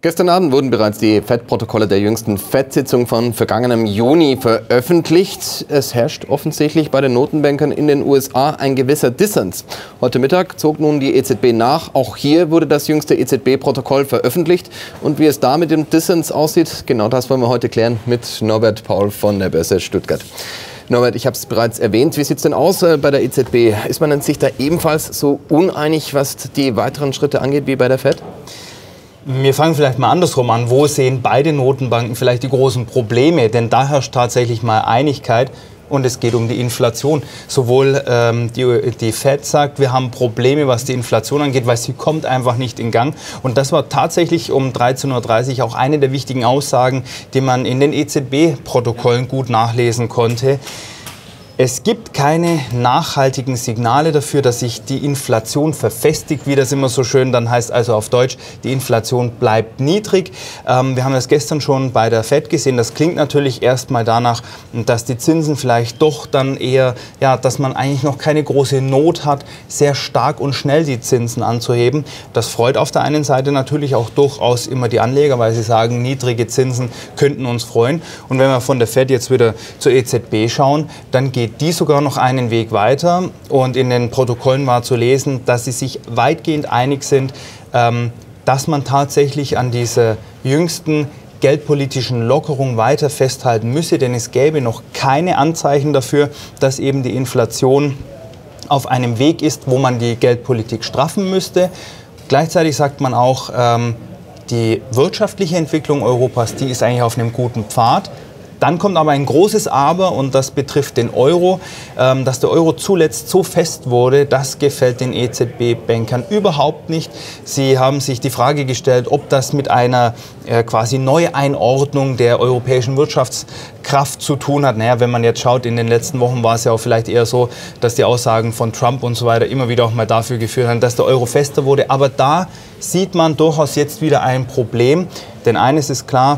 Gestern Abend wurden bereits die FED-Protokolle der jüngsten FED-Sitzung von vergangenem Juni veröffentlicht. Es herrscht offensichtlich bei den Notenbankern in den USA ein gewisser Dissens. Heute Mittag zog nun die EZB nach. Auch hier wurde das jüngste EZB-Protokoll veröffentlicht. Und wie es da mit dem Dissens aussieht, genau das wollen wir heute klären mit Norbert Paul von der Börse Stuttgart. Norbert, ich habe es bereits erwähnt. Wie sieht es denn aus bei der EZB? Ist man sich da ebenfalls so uneinig, was die weiteren Schritte angeht, wie bei der FED? Wir fangen vielleicht mal andersrum an. Wo sehen beide Notenbanken vielleicht die großen Probleme? Denn da herrscht tatsächlich mal Einigkeit. Und es geht um die Inflation. Sowohl die FED sagt, wir haben Probleme, was die Inflation angeht, weil sie kommt einfach nicht in Gang. Und das war tatsächlich um 13:30 Uhr auch eine der wichtigen Aussagen, die man in den EZB-Protokollen gut nachlesen konnte. Es gibt keine nachhaltigen Signale dafür, dass sich die Inflation verfestigt, wie das immer so schön dann heißt, also auf Deutsch, die Inflation bleibt niedrig. Wir haben das gestern schon bei der FED gesehen. Das klingt natürlich erstmal danach, dass die Zinsen vielleicht doch dann eher, ja, dass man eigentlich noch keine große Not hat, sehr stark und schnell die Zinsen anzuheben. Das freut auf der einen Seite natürlich auch durchaus immer die Anleger, weil sie sagen, niedrige Zinsen könnten uns freuen. Und wenn wir von der FED jetzt wieder zur EZB schauen, dann geht die sogar noch einen Weg weiter. Und in den Protokollen war zu lesen, dass sie sich weitgehend einig sind, dass man tatsächlich an dieser jüngsten geldpolitischen Lockerung weiter festhalten müsse. Denn es gäbe noch keine Anzeichen dafür, dass eben die Inflation auf einem Weg ist, wo man die Geldpolitik straffen müsste. Gleichzeitig sagt man auch, die wirtschaftliche Entwicklung Europas, die ist eigentlich auf einem guten Pfad. Dann kommt aber ein großes Aber, und das betrifft den Euro. Dass der Euro zuletzt so fest wurde, das gefällt den EZB-Bankern überhaupt nicht. Sie haben sich die Frage gestellt, ob das mit einer quasi Neueinordnung der europäischen Wirtschaftskraft zu tun hat. Naja, wenn man jetzt schaut, in den letzten Wochen war es ja auch vielleicht eher so, dass die Aussagen von Trump und so weiter immer wieder auch mal dafür geführt haben, dass der Euro fester wurde. Aber da sieht man durchaus jetzt wieder ein Problem. Denn eines ist klar,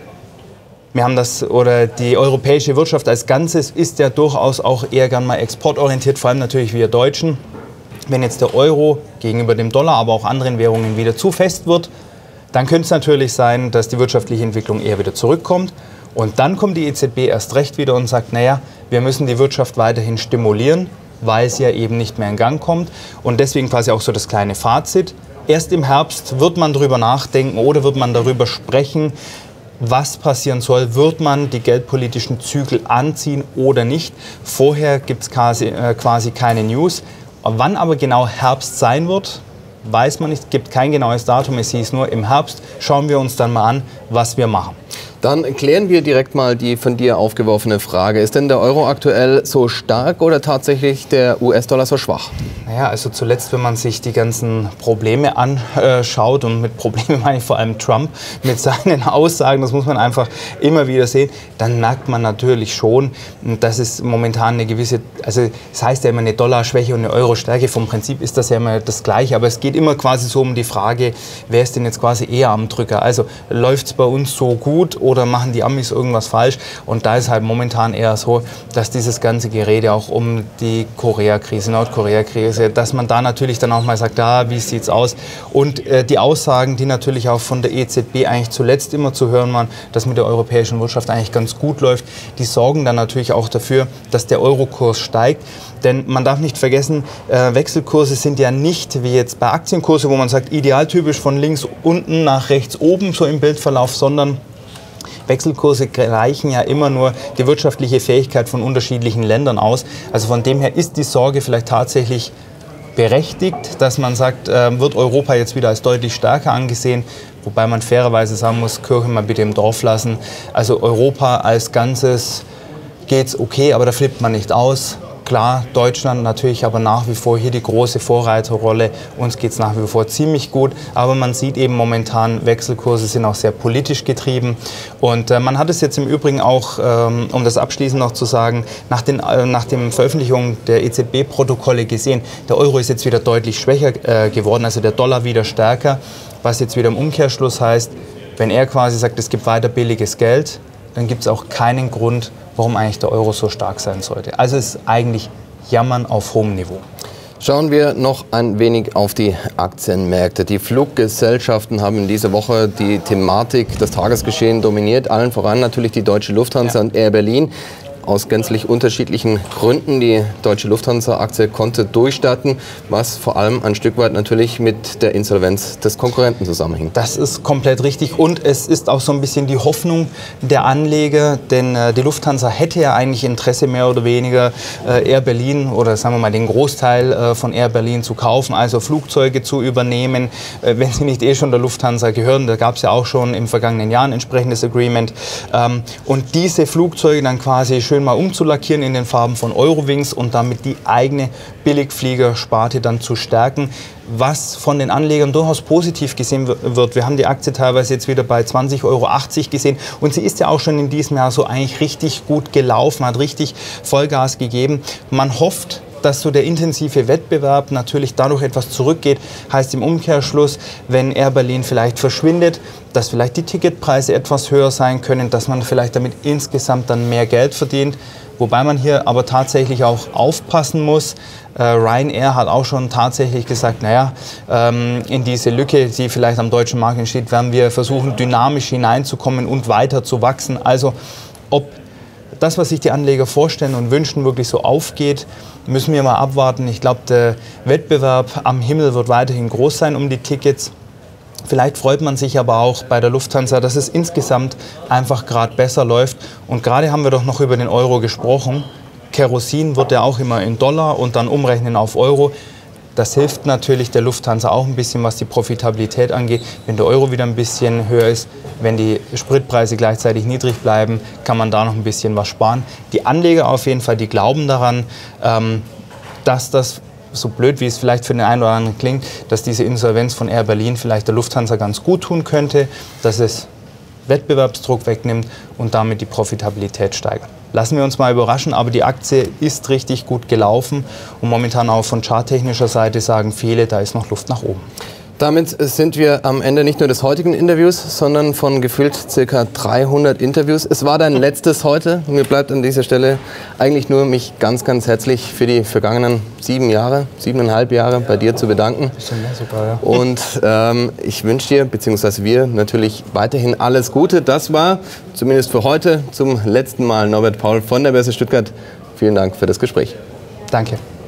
wir haben die europäische Wirtschaft als Ganzes ist ja durchaus auch eher gern mal exportorientiert, vor allem natürlich wir Deutschen. Wenn jetzt der Euro gegenüber dem Dollar, aber auch anderen Währungen wieder zu fest wird, dann könnte es natürlich sein, dass die wirtschaftliche Entwicklung eher wieder zurückkommt. Und dann kommt die EZB erst recht wieder und sagt, naja, wir müssen die Wirtschaft weiterhin stimulieren, weil sie ja eben nicht mehr in Gang kommt. Und deswegen quasi auch so das kleine Fazit. Erst im Herbst wird man darüber nachdenken oder wird man darüber sprechen, was passieren soll. Wird man die geldpolitischen Zügel anziehen oder nicht? Vorher gibt es quasi keine News. Wann aber genau Herbst sein wird, weiß man nicht. Es gibt kein genaues Datum. Es hieß nur, im Herbst schauen wir uns dann mal an, was wir machen. Dann klären wir direkt mal die von dir aufgeworfene Frage. Ist denn der Euro aktuell so stark oder tatsächlich der US-Dollar so schwach? Naja, also zuletzt, wenn man sich die ganzen Probleme anschaut, und mit Problemen meine ich vor allem Trump, mit seinen Aussagen, das muss man einfach immer wieder sehen, dann merkt man natürlich schon, dass es momentan eine gewisse, also es heißt ja immer eine Dollarschwäche und eine Euro-Stärke, vom Prinzip ist das ja immer das Gleiche, aber es geht immer quasi so um die Frage, wer ist denn jetzt quasi eher am Drücker? Also läuft es bei uns so gut oder machen die Amis irgendwas falsch? Und da ist halt momentan eher so, dass dieses ganze Gerede auch um die Korea-Krise, Nordkorea-Krise, dass man da natürlich dann auch mal sagt, wie sieht's aus? Und die Aussagen, die natürlich auch von der EZB eigentlich zuletzt immer zu hören waren, dass mit der europäischen Wirtschaft eigentlich ganz gut läuft, die sorgen dann natürlich auch dafür, dass der Eurokurs steigt. Denn man darf nicht vergessen, Wechselkurse sind ja nicht wie jetzt bei Aktienkurse, wo man sagt, idealtypisch von links unten nach rechts oben so im Bildverlauf, sondern Wechselkurse gleichen ja immer nur die wirtschaftliche Fähigkeit von unterschiedlichen Ländern aus. Also von dem her ist die Sorge vielleicht tatsächlich berechtigt, dass man sagt, wird Europa jetzt wieder als deutlich stärker angesehen, wobei man fairerweise sagen muss, Kirche mal bitte im Dorf lassen. Also Europa als Ganzes geht's okay, aber da flippt man nicht aus. Klar, Deutschland natürlich aber nach wie vor hier die große Vorreiterrolle. Uns geht es nach wie vor ziemlich gut, aber man sieht eben momentan, Wechselkurse sind auch sehr politisch getrieben. Und man hat es jetzt im Übrigen auch, um das abschließend noch zu sagen, nach den Veröffentlichungen der EZB-Protokolle gesehen, der Euro ist jetzt wieder deutlich schwächer geworden, also der Dollar wieder stärker, was jetzt wieder im Umkehrschluss heißt, wenn er quasi sagt, es gibt weiter billiges Geld, dann gibt es auch keinen Grund, warum eigentlich der Euro so stark sein sollte. Also es ist eigentlich Jammern auf hohem Niveau. Schauen wir noch ein wenig auf die Aktienmärkte. Die Fluggesellschaften haben in dieser Woche die Thematik, das Tagesgeschehen dominiert. Allen voran natürlich die Deutsche Lufthansa und Air Berlin. Aus gänzlich unterschiedlichen Gründen. Die Deutsche Lufthansa-Aktie konnte durchstarten, was vor allem ein Stück weit natürlich mit der Insolvenz des Konkurrenten zusammenhängt. Das ist komplett richtig und es ist auch so ein bisschen die Hoffnung der Anleger, denn die Lufthansa hätte ja eigentlich Interesse mehr oder weniger Air Berlin oder sagen wir mal den Großteil von Air Berlin zu kaufen, also Flugzeuge zu übernehmen, wenn sie nicht schon der Lufthansa gehören. Da gab es ja auch schon im vergangenen Jahr ein entsprechendes Agreement. Und diese Flugzeuge dann quasi schön mal umzulackieren in den Farben von Eurowings und damit die eigene Billigfliegersparte dann zu stärken, was von den Anlegern durchaus positiv gesehen wird. Wir haben die Aktie teilweise jetzt wieder bei 20,80 € gesehen und sie ist ja auch schon in diesem Jahr so eigentlich richtig gut gelaufen, hat richtig Vollgas gegeben. Man hofft, dass so der intensive Wettbewerb natürlich dadurch etwas zurückgeht, heißt im Umkehrschluss, wenn Air Berlin vielleicht verschwindet, dass vielleicht die Ticketpreise etwas höher sein können, dass man vielleicht damit insgesamt dann mehr Geld verdient. Wobei man hier aber tatsächlich auch aufpassen muss. Ryanair hat auch schon tatsächlich gesagt, naja, in diese Lücke, die vielleicht am deutschen Markt entsteht, werden wir versuchen, dynamisch hineinzukommen und weiter zu wachsen. Also ob das, was sich die Anleger vorstellen und wünschen, wirklich so aufgeht, müssen wir mal abwarten. Ich glaube, der Wettbewerb am Himmel wird weiterhin groß sein um die Tickets. Vielleicht freut man sich aber auch bei der Lufthansa, dass es insgesamt einfach gerade besser läuft. Und gerade haben wir doch noch über den Euro gesprochen. Kerosin wird ja auch immer in Dollar und dann umrechnen auf Euro. Das hilft natürlich der Lufthansa auch ein bisschen, was die Profitabilität angeht. Wenn der Euro wieder ein bisschen höher ist, wenn die Spritpreise gleichzeitig niedrig bleiben, kann man da noch ein bisschen was sparen. Die Anleger auf jeden Fall, die glauben daran, dass das, so blöd wie es vielleicht für den einen oder anderen klingt, dass diese Insolvenz von Air Berlin vielleicht der Lufthansa ganz gut tun könnte, dass es Wettbewerbsdruck wegnimmt und damit die Profitabilität steigert. Lassen wir uns mal überraschen, aber die Aktie ist richtig gut gelaufen und momentan auch von charttechnischer Seite sagen viele, da ist noch Luft nach oben. Damit sind wir am Ende nicht nur des heutigen Interviews, sondern von gefühlt ca. 300 Interviews. Es war dein letztes heute und mir bleibt an dieser Stelle eigentlich nur, mich ganz, ganz herzlich für die vergangenen 7,5 Jahre bei dir zu bedanken. Bisschen mehr sogar, ja. Und ich wünsche dir, beziehungsweise wir, natürlich weiterhin alles Gute. Das war zumindest für heute zum letzten Mal Norbert Paul von der Börse Stuttgart. Vielen Dank für das Gespräch. Danke.